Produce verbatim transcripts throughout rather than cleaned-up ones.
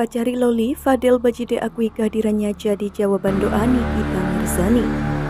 dipacari Loli, Fadel Bajide akui kehadirannya jadi jawaban doa Nikita Mirzani.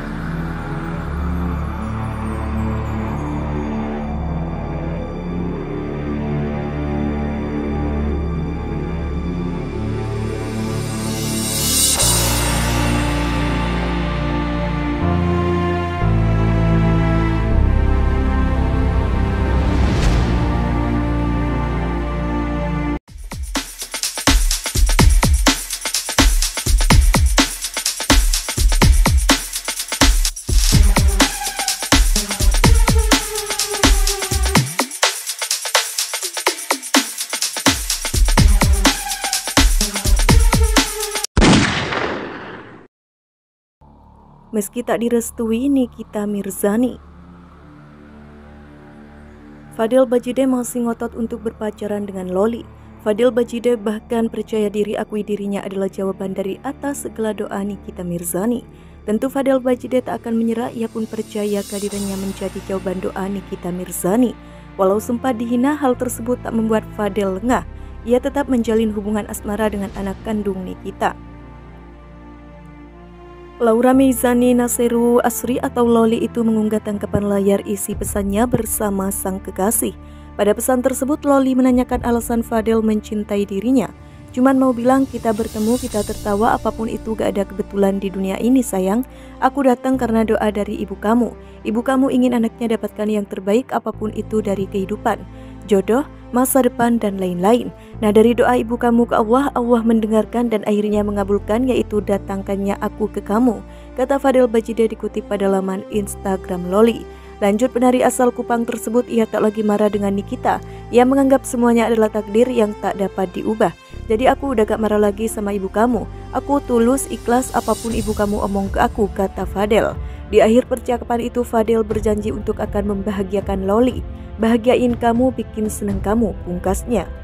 Meski tak direstui Nikita Mirzani, Fadel Bajide masih ngotot untuk berpacaran dengan Loli. Fadel Bajide bahkan percaya diri akui dirinya adalah jawaban dari atas segala doa Nikita Mirzani. Tentu Fadel Bajide tak akan menyerah, ia pun percaya kehadirannya menjadi jawaban doa Nikita Mirzani. Walau sempat dihina, hal tersebut tak membuat Fadel lengah. Ia tetap menjalin hubungan asmara dengan anak kandung Nikita. Laura Meizani Naseru Asri atau Loli itu mengunggah tangkapan layar isi pesannya bersama sang kekasih. Pada pesan tersebut, Loli menanyakan alasan Fadel mencintai dirinya. Cuman mau bilang, kita bertemu, kita tertawa, apapun itu gak ada kebetulan di dunia ini sayang. Aku datang karena doa dari ibu kamu. Ibu kamu ingin anaknya dapatkan yang terbaik apapun itu dari kehidupan, jodoh, masa depan, dan lain-lain. Nah, dari doa ibu kamu ke Allah, Allah mendengarkan dan akhirnya mengabulkan, yaitu datangkannya aku ke kamu, kata Fadel Bajide dikutip pada laman Instagram Loli. Lanjut, penari asal Kupang tersebut, ia tak lagi marah dengan Nikita. Ia menganggap semuanya adalah takdir yang tak dapat diubah. Jadi aku udah gak marah lagi sama ibu kamu. Aku tulus, ikhlas apapun ibu kamu omong ke aku, kata Fadel. Di akhir percakapan itu, Fadel berjanji untuk akan membahagiakan Loli. Bahagiain kamu, bikin seneng kamu, pungkasnya.